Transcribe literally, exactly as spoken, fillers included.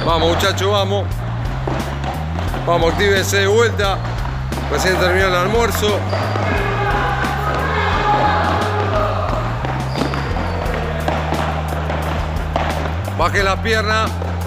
Vamos, muchachos, vamos. Vamos, actívense de vuelta. Recién terminó el almuerzo. Baje la pierna.